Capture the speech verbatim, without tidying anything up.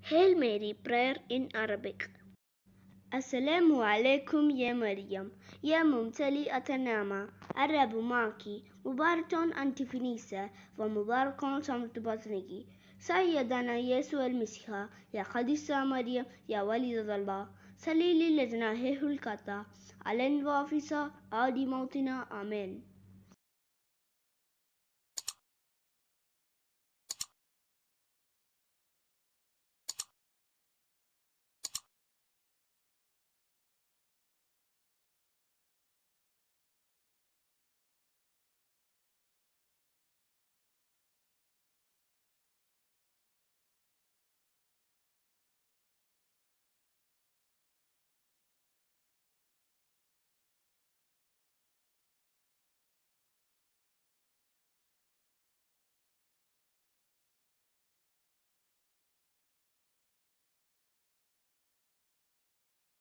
Hail Mary prayer in Arabic. السلام عليكم يا مريم يا ممتلئة النعمة الرب معك مباركة أنت في النساء ومبارك ثمرة بطنك سيدنا يسوع المسيح يا قديسة مريم يا والدة الله صلي لي لنا هيه القطع على الوافسة عاد موتنا آمين.